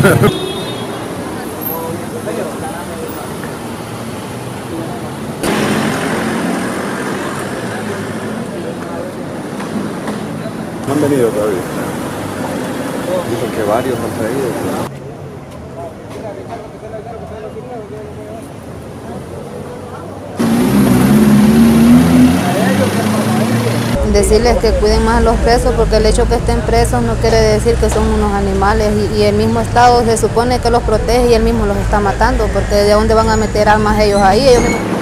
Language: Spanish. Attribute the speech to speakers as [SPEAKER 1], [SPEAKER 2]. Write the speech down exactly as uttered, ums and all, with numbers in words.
[SPEAKER 1] No han venido todavía. Dicen que varios han traído.
[SPEAKER 2] Decirles que cuiden más a los presos, porque el hecho que estén presos no quiere decir que son unos animales, y, y el mismo Estado se supone que los protege y él mismo los está matando, porque de dónde van a meter armas ellos ahí. Ellos